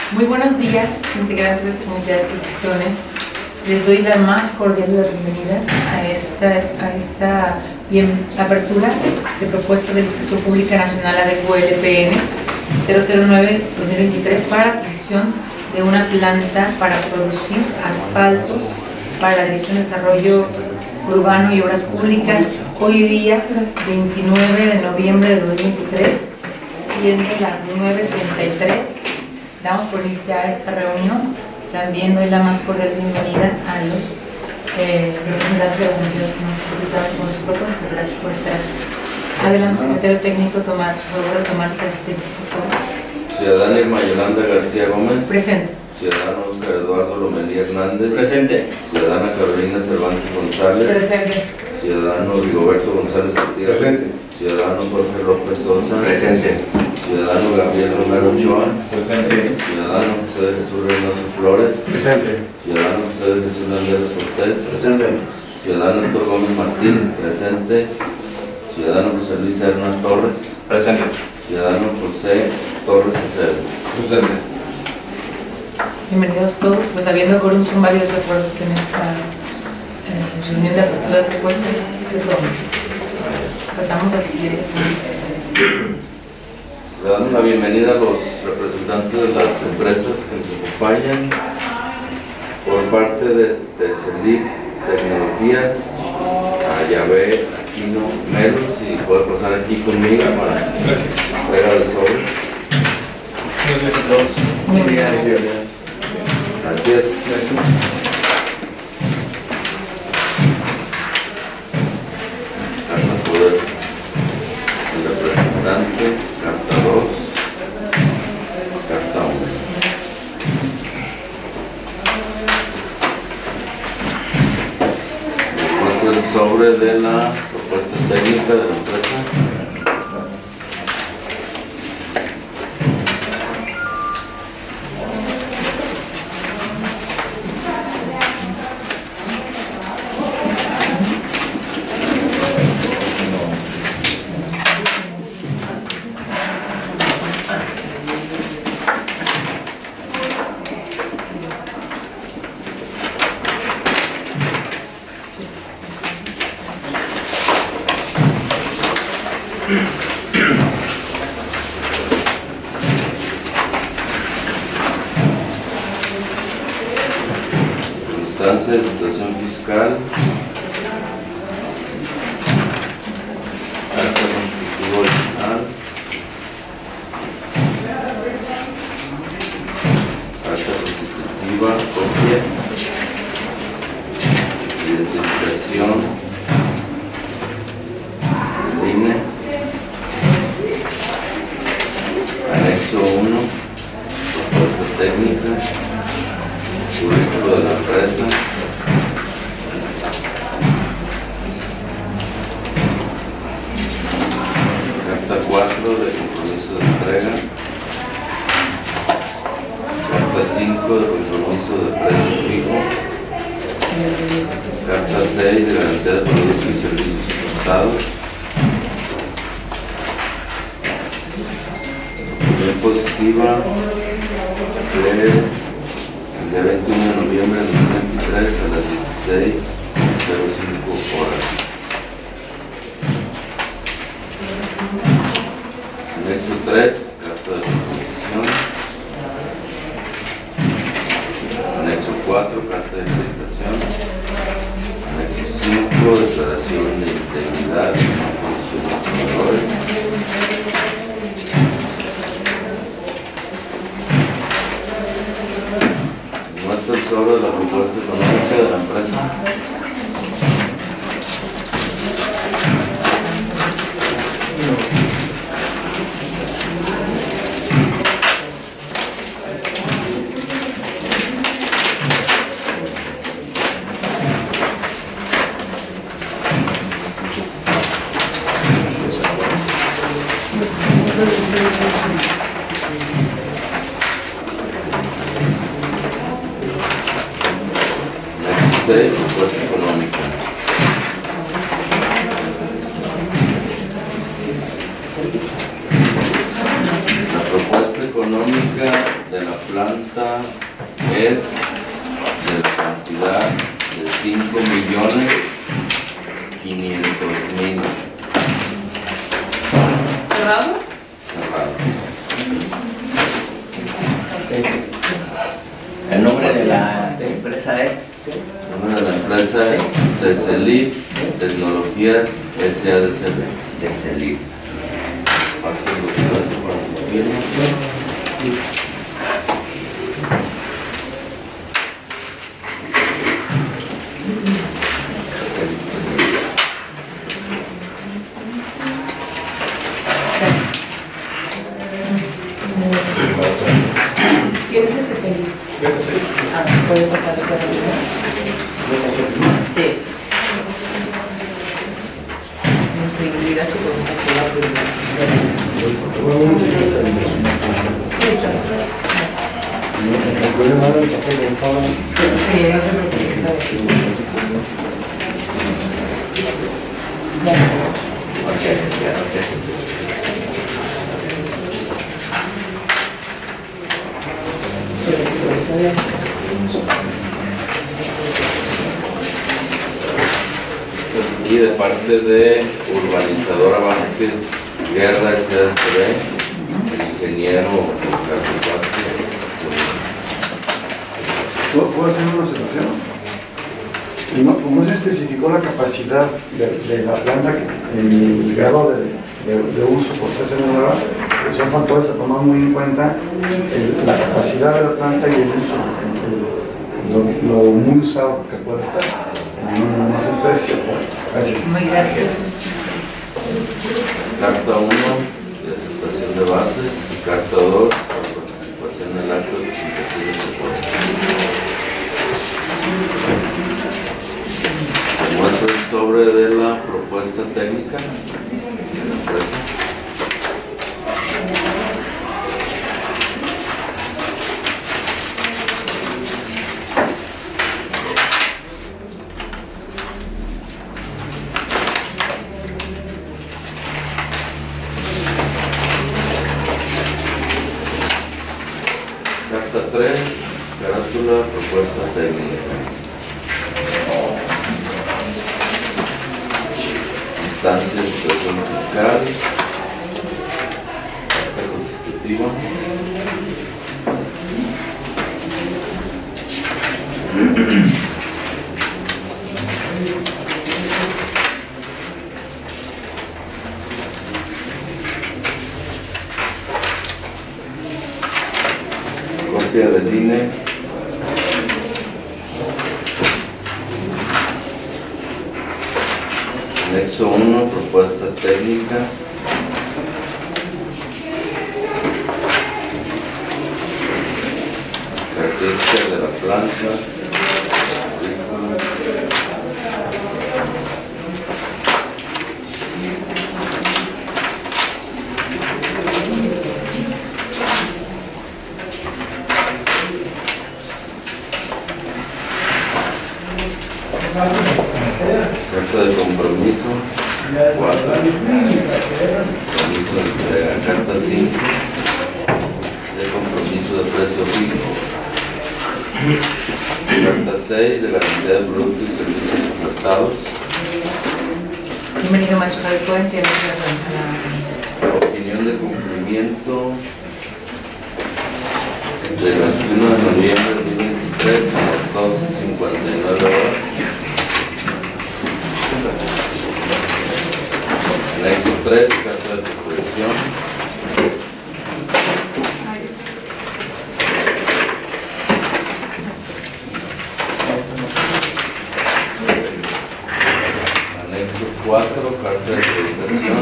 Muy buenos días, integrantes de esta Comité de Adquisiciones. Les doy la más cordial de las bienvenidas a esta apertura de propuesta de licitación pública nacional ADECO-LPN 009-2023 para adquisición de una planta para producir asfaltos para la Dirección de Desarrollo Urbano y Obras Públicas, hoy día 29 de noviembre de 2023, siendo las 9:33. Damos por iniciar esta reunión. También doy la más cordial bienvenida a los representantes de las empresas que nos presentaron con sus propuestas. Gracias por estar aquí. Adelante, secretario técnico, por favor, tomar esta asistencia, por favor. Ciudadana Irma Yolanda García Gómez. Presente. Ciudadano Oscar Eduardo Lomelí Hernández. Presente. Ciudadana Carolina Cervantes González. Presente. Ciudadano Rigoberto González Gutiérrez. Presente. Ciudadano Jorge López Sosa. Presente. Ciudadano Gabriel Romero Ochoa. Presente. Ciudadano José de Jesús Reynoso Flores. Presente. Ciudadano José de Jesús Landeros Cortés. Presente. Ciudadano Héctor Gómez Martín. Presente. Ciudadano José Luis Serna Torres. Presente. Ciudadano José Torres Aceves. Presente. Bienvenidos todos. Pues habiendo quórum, son varios acuerdos que en esta reunión de apertura de propuestas se toman. Pasamos al siguiente. Le damos la bienvenida a los representantes de las empresas que nos acompañan por parte de Celib Tecnologías, a Yahvé Aquino Melos, y puede pasar aquí conmigo para entrega de sobres. Gracias a todos. Muy bien. Gracias. Carta Poder, el representante, carta 2, carta 1. Muestra el sobre de la propuesta técnica de la empresa. Constancia de situación fiscal, acta constitutiva original, acta constitutiva, copia, identificación del INE, anexo 1, propuesta técnica, currículo de la empresa, carta 4 de compromiso de entrega, carta 5 de compromiso de precio fijo, carta 6 de garantía de productos y servicios importados, opinión positiva de el día 21 de noviembre del 2023 a las 16:05 horas. Anexo 3, carta de composición. Anexo 4, carta de acreditación. Anexo 5, declaración de integridad y no condición de trabajadores. Muestra el sobre de la propuesta económica de la empresa. Anexo 6, propuesta económica. La propuesta económica de la planta es de la cantidad de 5.500.000. ¿Cerrado? Cerrado. El nombre de la empresa es. El nombre de la empresa es Tecelip Tecnologías S.A.D.C.B. Tecelip. Pase el documento para su firma. ¿Quién es el que se Ah, ¿puede pasar usted a la Sí. Seguridad su Sí, no se preocupe, está Y de parte de Urbanizadora Vázquez Guerra S.A.D.C.B., el ingeniero Carlos Vázquez. ¿Puedo hacer una observación? No, como se especificó la capacidad de la planta, el grado de uso por ser nueva, son factores a tomar muy en cuenta, la capacidad de la planta y el uso, lo muy usado que puede estar, no nada más el precio. Gracias. Muy gracias. Carta 1 de aceptación de bases y carta 2 por participación en el acto de presentación de propuestas. Muestra el sobre de la propuesta técnica de la empresa. Carta 3, carátula, propuesta técnica. Instancia de situación fiscal, carta constitutiva. Copia del INE. Anexo 1, propuesta técnica. Característica de la planta. Carta de compromiso 4, compromiso de entrega. Carta 5 de compromiso de precio fijo. Carta 6 de garantía de productos y servicios ofertados. Bienvenido, maestro del puente. Opinión de cumplimiento de las 1 de noviembre de 2023 a las 12:59 horas. Anexo 3, carta de disposición. Anexo 4, carta de autorización.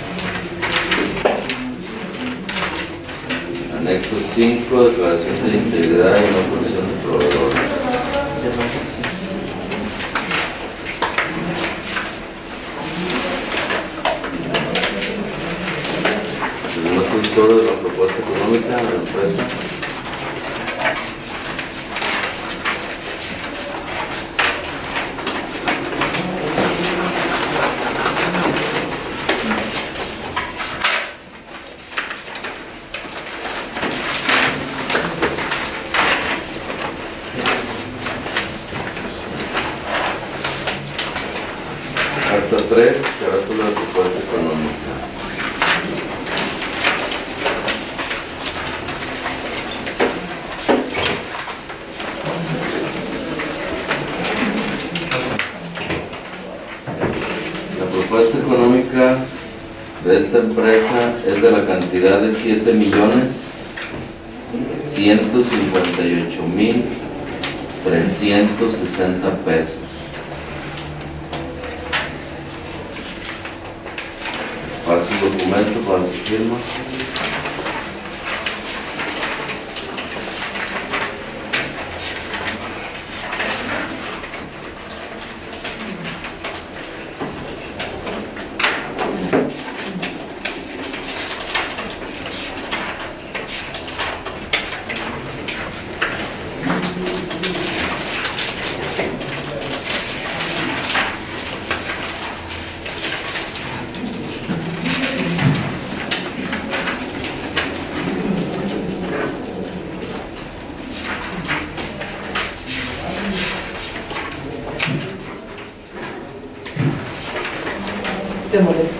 Anexo 5, declaración de integridad y no colisión de proveedores. Sobre la propuesta económica de la empresa. 3, carátula de propuesta económica. La propuesta económica de esta empresa es de la cantidad de 7.158.360 pesos. Paso el documento para su firma. ¿Te molesta?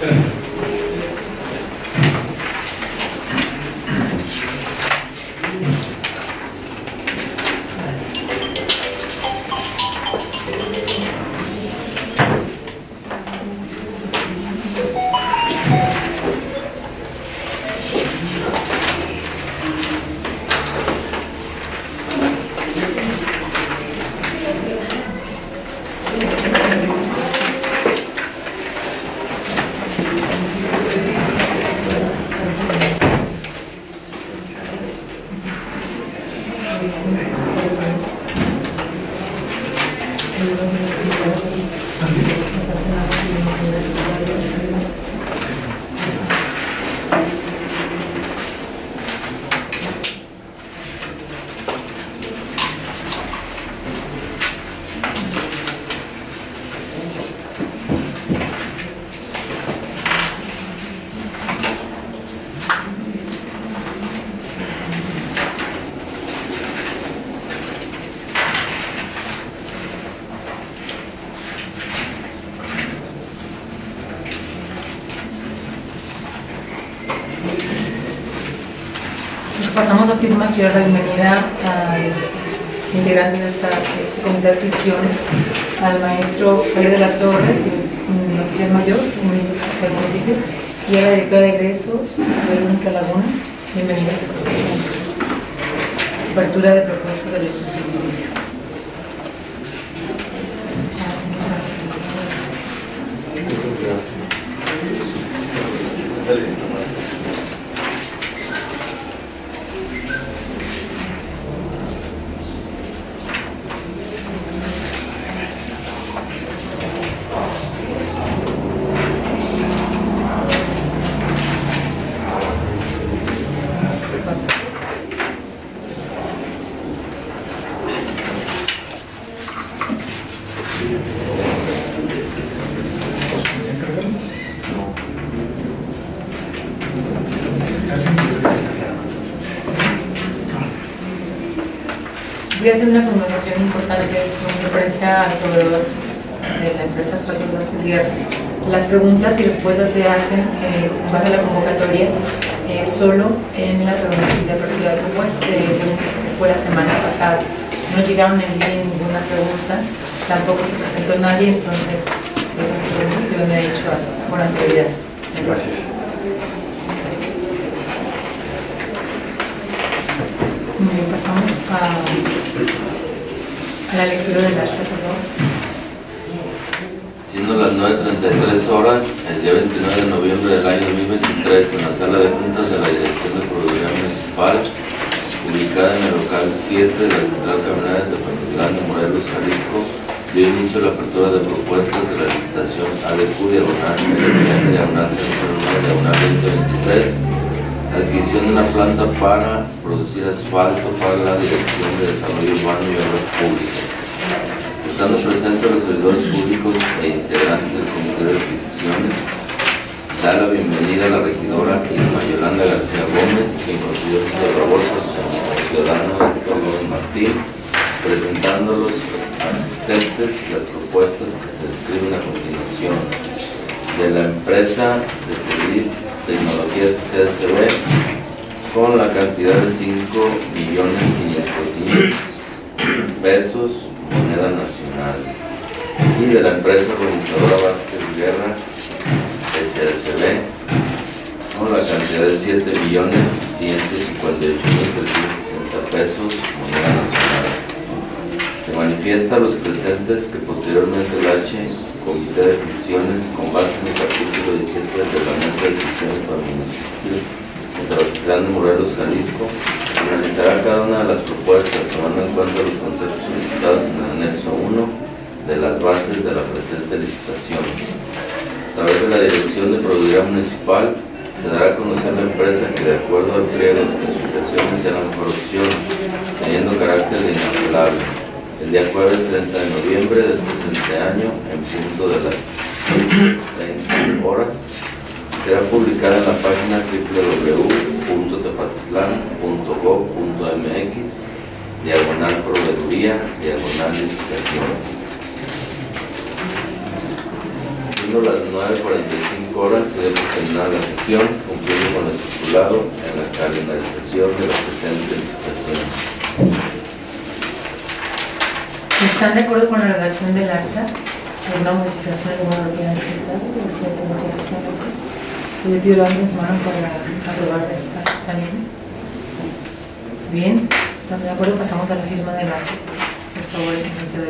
Pasamos a firma. Quiero dar la bienvenida a los integrantes de este comité de adquisiciones, al maestro Javier de la Torre, el oficial mayor del municipio, y a la directora de egresos, Verónica Laguna. Bienvenidos a su apertura de propuestas del Estado Público. Voy a hacer una connotación importante con referencia al proveedor de la empresa Asfaltos Vázquez Guerra. Las preguntas y respuestas se hacen en base a la convocatoria solo en la reunión de apertura de propuestas que fue la semana pasada. No llegaron el día ninguna pregunta, tampoco se presentó nadie, entonces esas preguntas se han hecho por anterioridad. Gracias. Muy bien, pasamos a la lectura del acta, por favor. Siendo las 9:33 horas, el día 29 de noviembre del año 2023, en la sala de juntas de la Dirección de Proveeduría Municipal, ubicada en el local 7 de la Central Camionera de Pantitlán de Morelos, Jalisco, dio inicio a la apertura de propuestas de la licitación ADQ diagonal 009/2023, adquisición de una planta para producir asfalto para la Dirección de Desarrollo Urbano y Obras Públicas. Estando presentes los servidores públicos e integrantes del Comité de Adquisiciones, da la bienvenida a la regidora Irma Yolanda García Gómez, quien considera su labor como ciudadano Héctor Gómez Martín, presentando a los asistentes las propuestas que se describen a continuación de la empresa de Celir Tecnologías CSB con la cantidad de 5.500.000 pesos, moneda nacional, y de la empresa organizadora Vázquez Guerra SSB con la cantidad de 7.158.360 pesos, moneda nacional. Se manifiesta a los presentes que posteriormente el Comité de Adquisiciones, con base en el artículo 17 de la Mesa de Adquisiciones para el municipio de Tepatitlán de Morelos, Jalisco, analizará cada una de las propuestas tomando en cuenta los conceptos solicitados en el anexo 1 de las bases de la presente licitación. A través de la Dirección de Productividad Municipal se dará a conocer la empresa que, de acuerdo al pliego de especificaciones, sea la mejor opción, teniendo carácter de inapelable. El día jueves 30 de noviembre del presente año, en punto de las 30 horas, será publicada en la página www.tepatitlán.gov.mx, /proveeduría, /licitaciones. Siendo las 9:45 horas, se debe terminar la sesión, cumpliendo con lo estipulado en la calendarización de la presente licitación. ¿Están de acuerdo con la redacción del acta? ¿Alguna modificación alguna lo que han presentado? Le pido la orden semana para aprobar esta misma. Bien, ¿están de acuerdo? Pasamos a la firma del acta. Por favor, licenciado.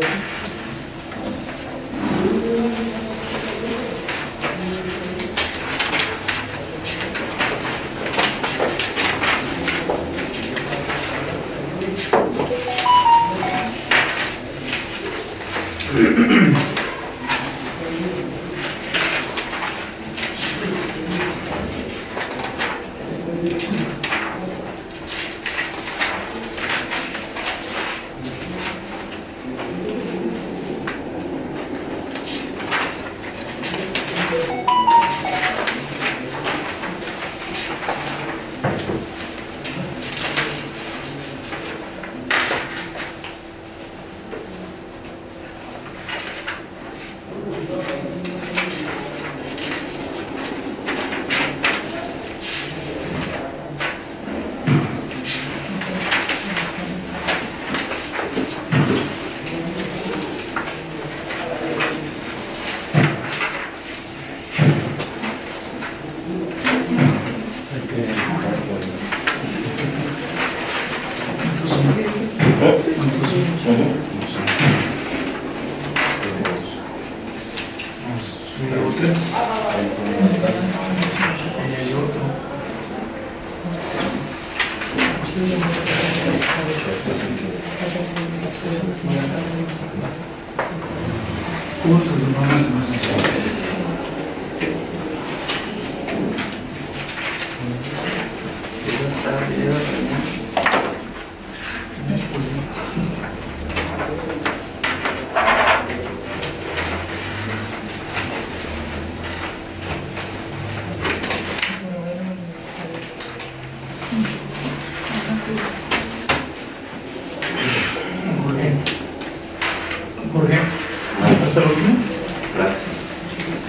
Jorge, ¿hasta el último?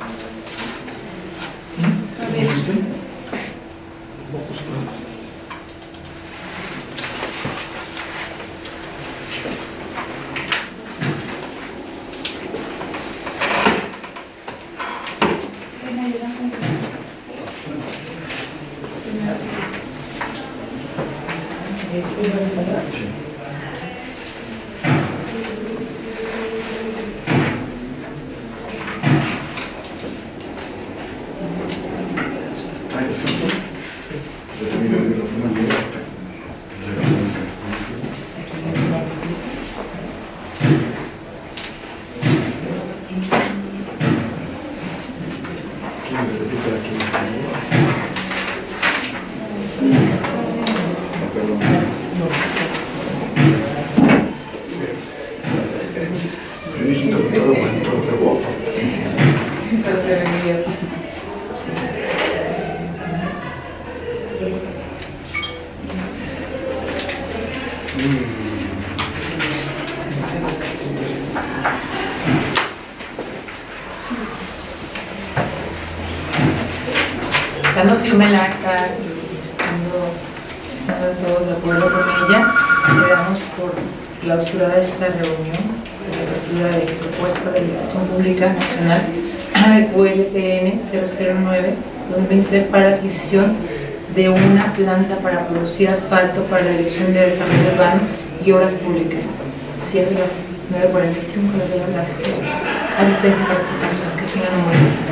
Dando firme el acta y estando todos de acuerdo con ella, le damos por clausurada esta reunión de apertura de propuesta de licitación pública nacional ULPN 009-2023 para la adquisición de una planta para producir asfalto para la Dirección de Desarrollo Urbano y Obras Públicas. Cierre las 9:45, les doy las asistencia y participación. Que tengan un buen día.